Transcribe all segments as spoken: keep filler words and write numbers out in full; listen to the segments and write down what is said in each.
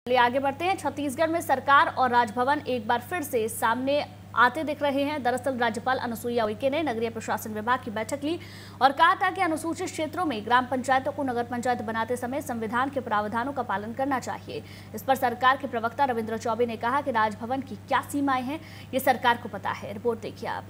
चलिए आगे बढ़ते हैं। छत्तीसगढ़ में सरकार और राजभवन एक बार फिर से सामने आते दिख रहे हैं। दरअसल राज्यपाल अनुसुईया उइके ने नगरीय प्रशासन विभाग की बैठक ली और कहा था कि अनुसूचित क्षेत्रों में ग्राम पंचायतों को नगर पंचायत बनाते समय संविधान के प्रावधानों का पालन करना चाहिए। इस पर सरकार के प्रवक्ता रविंद्र चौबे ने कहा कि राजभवन की क्या सीमाएं हैं ये सरकार को पता है। रिपोर्ट देखिए आप।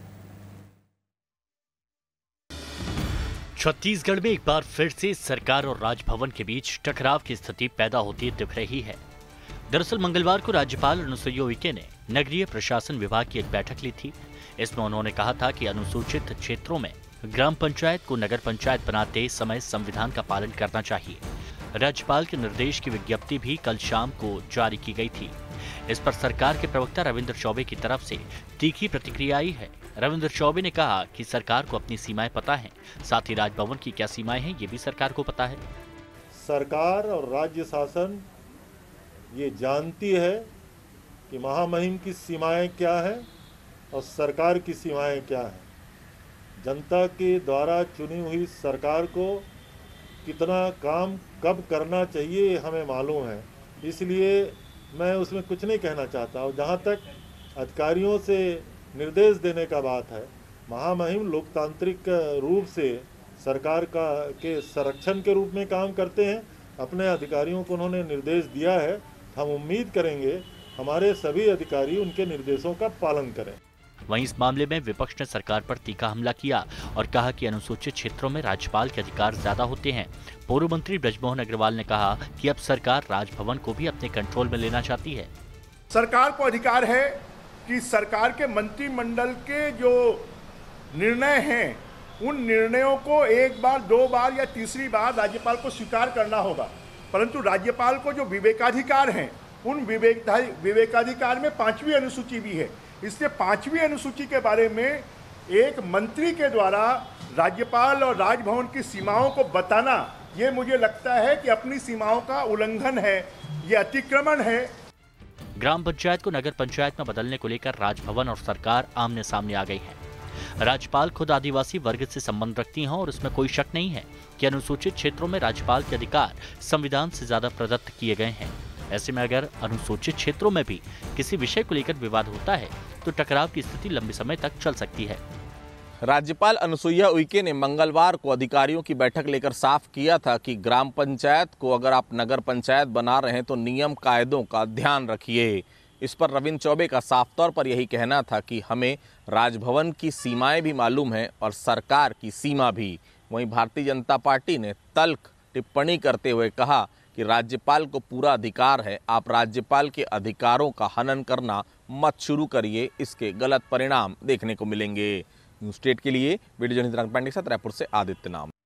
छत्तीसगढ़ में एक बार फिर से सरकार और राजभवन के बीच टकराव की स्थिति पैदा होती दिख रही है। दरअसल मंगलवार को राज्यपाल अनुसुईया उइके ने नगरीय प्रशासन विभाग की एक बैठक ली थी। इसमें उन्होंने कहा था कि अनुसूचित क्षेत्रों में ग्राम पंचायत को नगर पंचायत बनाते समय संविधान का पालन करना चाहिए। राज्यपाल के निर्देश की विज्ञप्ति भी कल शाम को जारी की गई थी। इस पर सरकार के प्रवक्ता रविंद्र चौबे की तरफ से तीखी प्रतिक्रिया आई है। रविंद्र चौबे ने कहा कि सरकार को अपनी सीमाएं पता हैं, साथ ही राजभवन की क्या सीमाएं हैं ये भी सरकार को पता है। सरकार और राज्य शासन ये जानती है कि महामहिम की सीमाएं क्या है और सरकार की सीमाएं क्या हैं। जनता के द्वारा चुनी हुई सरकार को कितना काम कब करना चाहिए हमें मालूम है, इसलिए मैं उसमें कुछ नहीं कहना चाहता। और जहाँ तक अधिकारियों से निर्देश देने का बात है, महामहिम लोकतांत्रिक रूप से सरकार का के संरक्षण के रूप में काम करते हैं। अपने अधिकारियों को उन्होंने निर्देश दिया है, हम उम्मीद करेंगे हमारे सभी अधिकारी उनके निर्देशों का पालन करें। वहीं इस मामले में विपक्ष ने सरकार पर तीखा हमला किया और कहा कि अनुसूचित क्षेत्रों में राज्यपाल के अधिकार ज्यादा होते हैं। पूर्व मंत्री बृजमोहन अग्रवाल ने कहा कि अब सरकार राजभवन को भी अपने कंट्रोल में लेना चाहती है। सरकार को अधिकार है कि सरकार के मंत्रिमंडल के जो निर्णय हैं उन निर्णयों को एक बार, दो बार या तीसरी बार राज्यपाल को स्वीकार करना होगा, परंतु राज्यपाल को जो विवेकाधिकार हैं उन विवेक विवेकाधिकार में पांचवी अनुसूची भी है। इसलिए पांचवी अनुसूची के बारे में एक मंत्री के द्वारा राज्यपाल और राजभवन की सीमाओं को बताना, ये मुझे लगता है कि अपनी सीमाओं का उल्लंघन है, ये अतिक्रमण है। ग्राम पंचायत को नगर पंचायत में बदलने को लेकर राजभवन और सरकार आमने सामने आ गई है। राज्यपाल खुद आदिवासी वर्ग से संबंध रखती हैं और इसमें कोई शक नहीं है कि अनुसूचित क्षेत्रों में राज्यपाल के अधिकार संविधान से ज्यादा प्रदत्त किए गए हैं। ऐसे में अगर अनुसूचित क्षेत्रों में भी किसी विषय को लेकर विवाद होता है तो टकराव की स्थिति लंबे समय तक चल सकती है। राज्यपाल अनुसुईया उइके ने मंगलवार को अधिकारियों की बैठक लेकर साफ किया था कि ग्राम पंचायत को अगर आप नगर पंचायत बना रहे हैं तो नियम कायदों का ध्यान रखिए। इस पर रविंद्र चौबे का साफ तौर पर यही कहना था कि हमें राजभवन की सीमाएं भी मालूम है और सरकार की सीमा भी। वहीं भारतीय जनता पार्टी ने तल्ख टिप्पणी करते हुए कहा कि राज्यपाल को पूरा अधिकार है, आप राज्यपाल के अधिकारों का हनन करना मत शुरू करिए, इसके गलत परिणाम देखने को मिलेंगे। न्यूज़ स्टेट के लिए वीडियो जर्नलिस्ट रंग पांडे के साथ रायपुर से आदित्य नाम।